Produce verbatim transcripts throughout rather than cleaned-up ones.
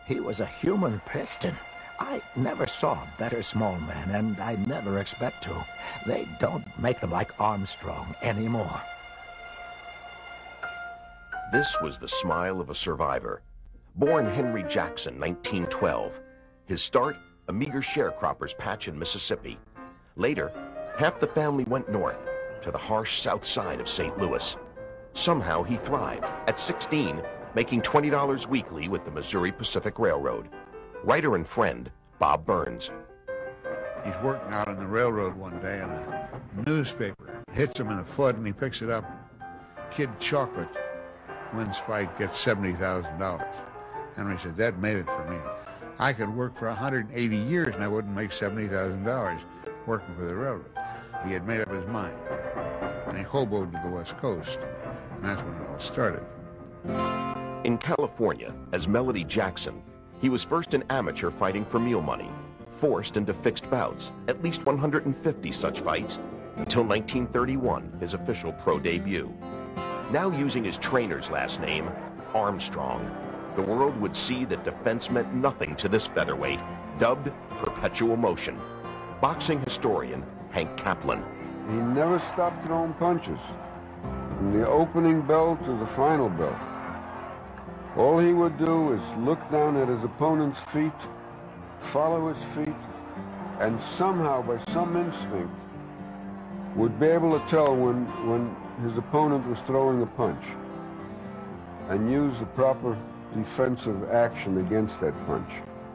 He was a human piston. I never saw a better small man, and I never expect to. They don't make them like Armstrong anymore. This was the smile of a survivor. Born Henry Jackson, nineteen twelve. His start, a meager sharecropper's patch in Mississippi. Later, half the family went north, to the harsh south side of Saint Louis. Somehow he thrived, at sixteen, making twenty dollars weekly with the Missouri Pacific Railroad. Writer and friend, Bob Burns. He's working out on the railroad one day, and a newspaper hits him in the foot, and he picks it up. Kid Chocolate wins fight, gets seventy thousand dollars. Henry said, that made it for me. I could work for one hundred eighty years, and I wouldn't make seventy thousand dollars working for the railroad. He had made up his mind, and he hoboed to the West Coast, and that's when it all started. In California, as Melody Jackson, he was first an amateur fighting for meal money, forced into fixed bouts, at least one hundred fifty such fights, until nineteen thirty-one, his official pro debut. Now using his trainer's last name, Armstrong, the world would see that defense meant nothing to this featherweight, dubbed Perpetual Motion. Boxing historian Hank Kaplan. He never stopped throwing punches, from the opening bell to the final bell. All he would do is look down at his opponent's feet, follow his feet, and somehow, by some instinct, would be able to tell when, when his opponent was throwing a punch and use the proper defensive action against that punch.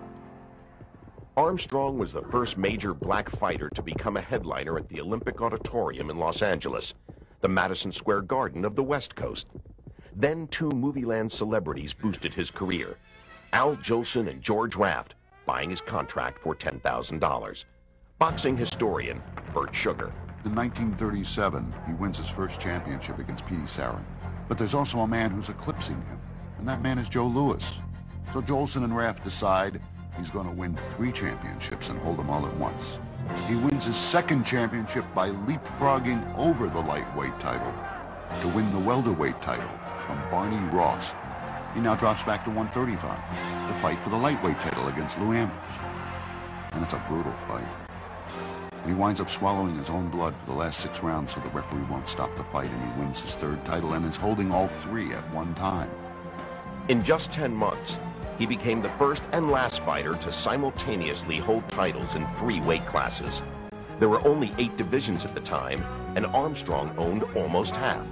Armstrong was the first major black fighter to become a headliner at the Olympic Auditorium in Los Angeles, the Madison Square Garden of the West Coast. Then two Movieland celebrities boosted his career, Al Jolson and George Raft, buying his contract for ten thousand dollars. Boxing historian Bert Sugar. In nineteen thirty-seven, he wins his first championship against Petey Sarin. But there's also a man who's eclipsing him, and that man is Joe Louis. So Jolson and Raft decide he's going to win three championships and hold them all at once. He wins his second championship by leapfrogging over the lightweight title to win the welterweight title from Barney Ross. He now drops back to one thirty-five to fight for the lightweight title against Lou Ambrose. And it's a brutal fight. He winds up swallowing his own blood for the last six rounds so the referee won't stop the fight, and he wins his third title and is holding all three at one time. In just ten months, he became the first and last fighter to simultaneously hold titles in three weight classes. There were only eight divisions at the time, and Armstrong owned almost half.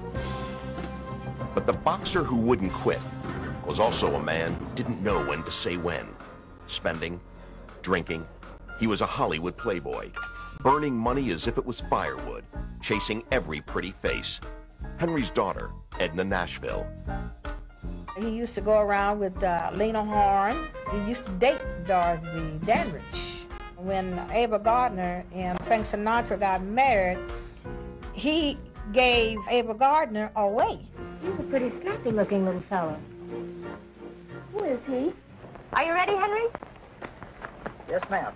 But the boxer who wouldn't quit was also a man who didn't know when to say when. Spending, drinking, he was a Hollywood playboy, burning money as if it was firewood, chasing every pretty face. Henry's daughter, Edna Nashville. He used to go around with uh, Lena Horne. He used to date Dorothy Dandridge. When Ava Gardner and Frank Sinatra got married, he gave Ava Gardner away. He's a pretty snappy-looking little fellow. Who is he? Are you ready, Henry? Yes, ma'am.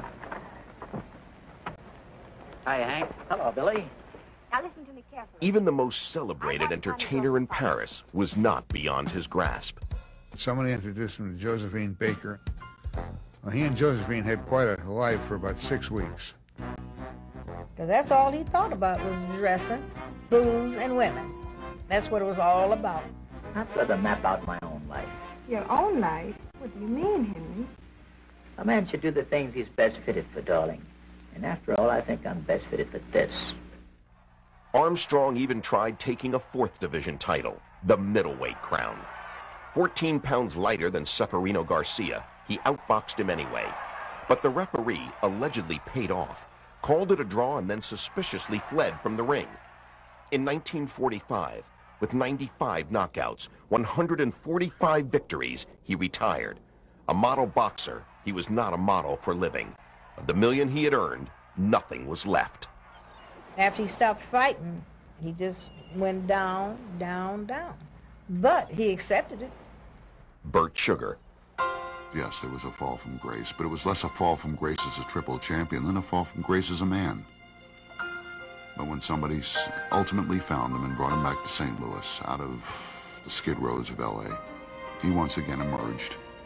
Hi, Hank. Hello, Billy. Now listen to me carefully. Even the most celebrated entertainer in Paris was not beyond his grasp. Somebody introduced him to Josephine Baker. Well, he and Josephine had quite a life for about six weeks. Because that's all he thought about was dressing, booze, and women. That's what it was all about. I'd rather map out my own life. Your own life? What do you mean, Henry? A man should do the things he's best fitted for, darling. And after all, I think I'm best fitted for this. Armstrong even tried taking a fourth division title, the middleweight crown. fourteen pounds lighter than Seferino Garcia, he outboxed him anyway. But the referee allegedly paid off, called it a draw, and then suspiciously fled from the ring. In nineteen forty-five, with ninety-five knockouts, one hundred forty-five victories, he retired. A model boxer, he was not a model for living. Of the million he had earned, nothing was left. After he stopped fighting, he just went down, down, down. But he accepted it. Bert Sugar. Yes, there was a fall from grace, but it was less a fall from grace as a triple champion than a fall from grace as a man. But when somebody ultimately found him and brought him back to Saint Louis out of the skid rows of L A, he once again emerged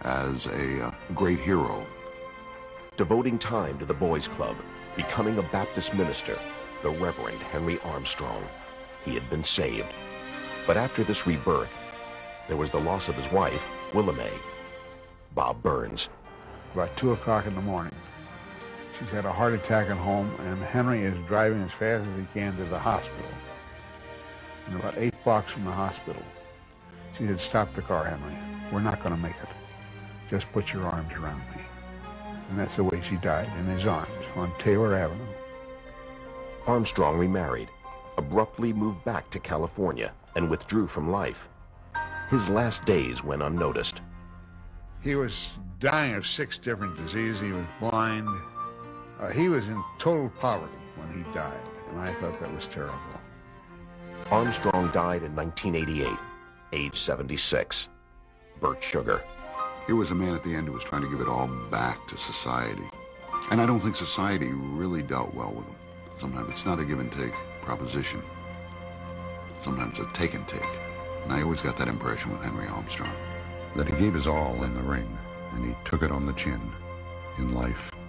as a uh, great hero. Devoting time to the boys' club, becoming a Baptist minister, the Reverend Henry Armstrong. He had been saved. But after this rebirth, there was the loss of his wife, Willa Mae. Bob Burns. About two o'clock in the morning. She's had a heart attack at home, and Henry is driving as fast as he can to the hospital. And about eight blocks from the hospital, she said, "Stop the car, Henry. We're not going to make it. Just put your arms around me." And that's the way she died, in his arms, on Taylor Avenue. Armstrong remarried, abruptly moved back to California, and withdrew from life. His last days went unnoticed. He was dying of six different diseases. He was blind. Uh, he was in total poverty when he died, and I thought that was terrible. Armstrong died in nineteen eighty-eight, age seventy-six. Bert Sugar. He was a man at the end who was trying to give it all back to society. And I don't think society really dealt well with him. Sometimes it's not a give and take proposition. Sometimes a take and take. And I always got that impression with Henry Armstrong. That he gave his all in the ring, and he took it on the chin in life